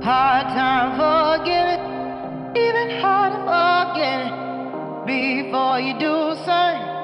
Hard time forgiving, even hard to forget it. Before you do something,